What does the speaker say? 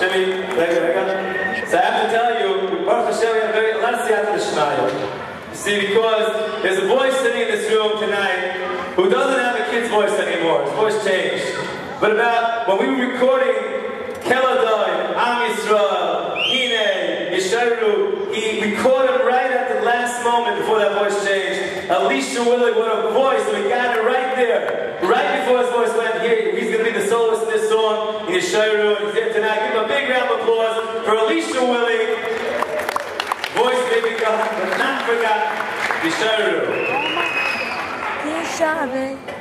Shimmy, so I have to tell you, Baruch Hashem, we have a lot of siyata d'shmaya. You see, because there's a boy sitting in this room tonight who doesn't have a kid's voice anymore. His voice changed. But about when we were recording Keladai, Am Yisrael, Hine, Yesharu, we caught him right at the last moment before that voice changed. Elisha Willig, what a voice! We got it right there. Right before his voice went here, he's going to be the soloist in this song, in Yesharu, and he's here tonight. Give him a big round of applause for Elisha Willig. Voice may be gone, but not forgotten. Yesharu.